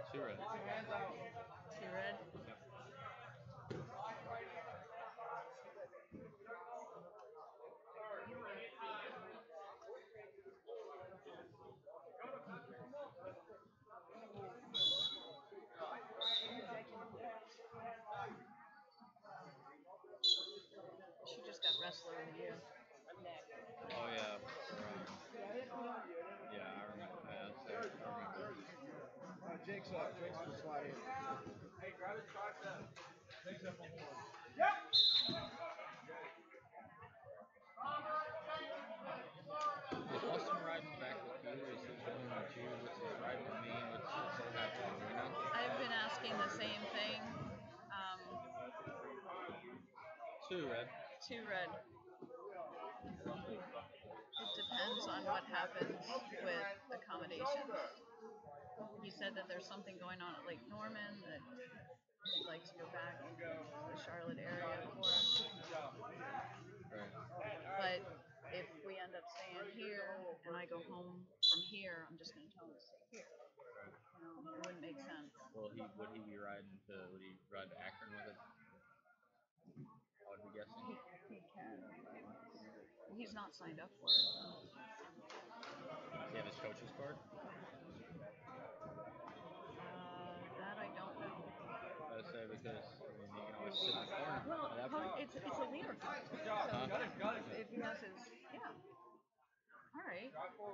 Two red. Two red. Yep. She just got Wrestler of the Year. Oh yeah. Yeah, I remember. I remember. Jake's up. Jake's gonna slide in. Is Austin riding back with you? Is he going with you? What's he riding with me? What's happening? You know? I've been asking the same thing. Two red. Two red. It depends on what happens with accommodations. He said that there's something going on at Lake Norman that he'd like to go back to the Charlotte area for. Right. But if we end up staying here and I go home from here, I'm just going to tell him to stay here. You know, it wouldn't make sense. Would he be riding to? Would he ride to Akron with it? I would be guessing. He can. He's not signed up for it. Though. Does he have his coach's card? That I don't know. I would say because he can always sit in the corner. Well, it's a leader card. So if he has his, yeah. All right.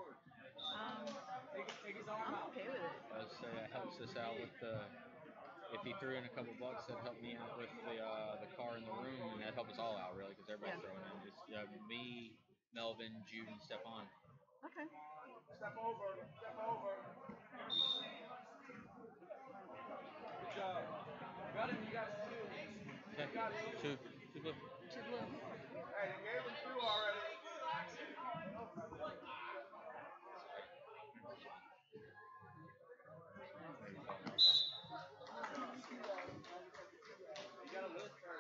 I'm okay with it. I would say that helps us out with the. If he threw in a couple bucks, that helped me out with the car in the room, and that helped us all out really because everybody's throwing in. Just me, Melvin, Jude, and Stephon. Okay. Step over. Step over. Good job. Got him. You got two. Okay. Got it. Two blue. Two blue. Hey, you gave him two already. You got a list her.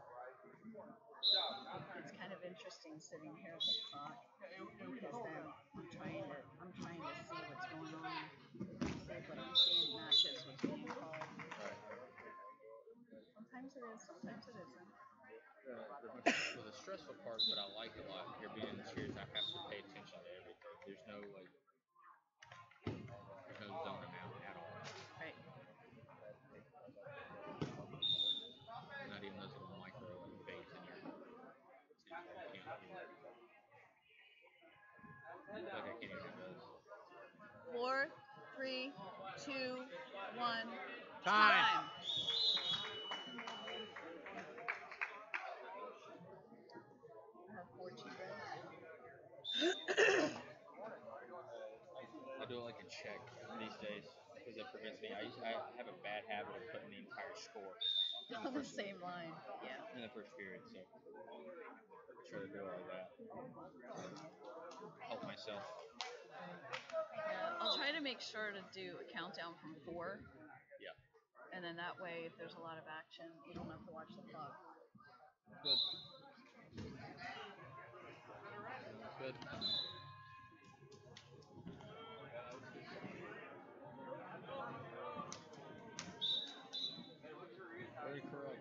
It's kind of interesting sitting here at the clock because then I'm trying to see what's going on. See what I'm seeing matches what's being called. Sometimes it is, sometimes it isn't. The stressful part, but I like a lot here being in the series, I have to pay attention to everything. There's no zoning out at all. Right. Not even those little micro fades in your. Like I can't even do those. 4, 3, 2, 1. Time. I have 4 cheeseburgers. I do it like a check these days because it prevents me. I have a bad habit of putting the entire score On the same line. Yeah. in the first period, so I try to do it like that. Help myself. Yeah, I'll try to make sure to do a countdown from 4. Yeah. And then that way, if there's a lot of action, you don't have to watch the clock. Good. Good. Very correct.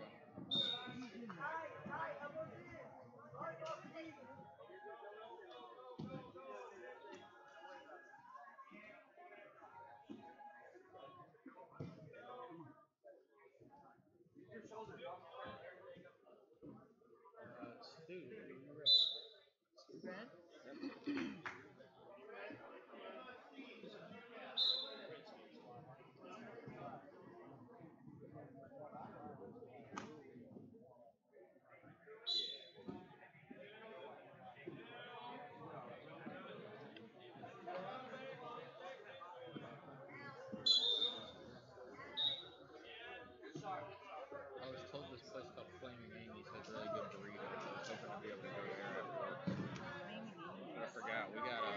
Two red. Red? Yep. I was told this place called Flaming Amy's has really good burritos. I was hoping to be able to go there afterwards. But I forgot. We gotta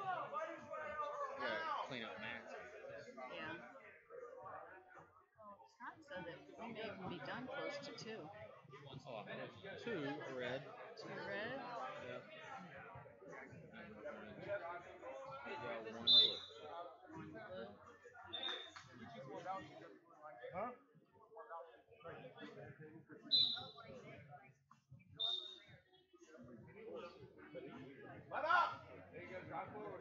clean up Max. Yeah. Well, Scott said that we may even be done close to 2. Oh, two red. 2 red? Yep. We got one blue. 1 blue. Let up! There you go, drive forward.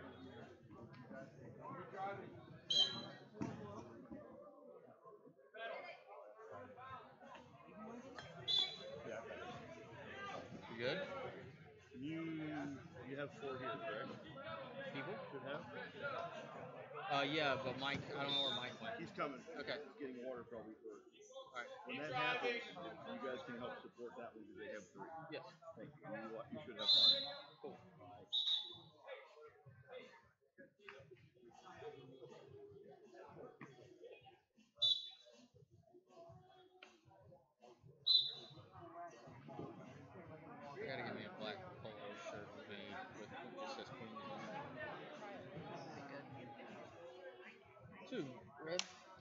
Keep driving. Yeah. You good? You have 4 here, correct? People? Should have. Yeah, but Mike, I don't know where Mike went. He's coming. Okay. He's getting water probably first. All right. When that happens, you guys can help support that one because they have 3. Yes. Thank you. You should have 5. Cool. I gotta get me a black polo shirt made with just says Pumas on it. That'd be good. 2 red.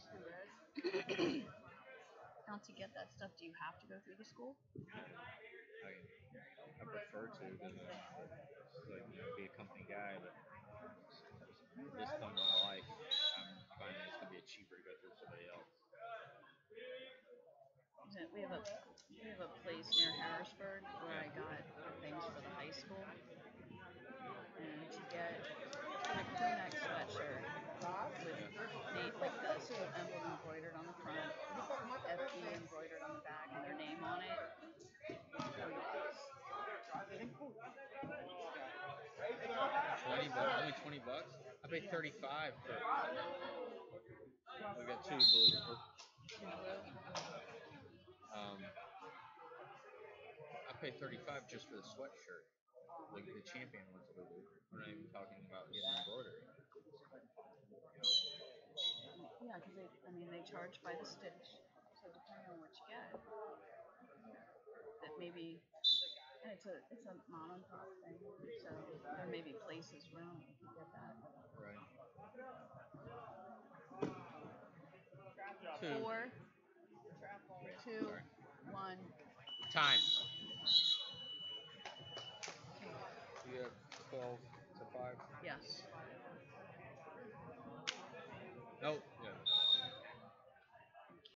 Now to get that stuff, do you have to go through the school? I prefer to because be a company guy, but this point in my life, I'm finding it's gonna be cheaper to go through somebody else. We have a place near Harrisburg where I got things for the high school, and to get a crew-neck sweatshirt with like the school emblem embroidered on the front, FB embroidered on the back, and their name on it. $20. Only $20. I paid $35 for. We got 2 blue. I paid $35 just for the sweatshirt. Like the champion ones that we do. We're not even talking about getting embroidery. Yeah, because they charge by the stitch. So depending on what you get, that maybe, and it's a mom and pop thing. So there may be places around that you get that. Right. 4, 2, Sorry. 1. Time. You have 12 to 5. Yes. Nope.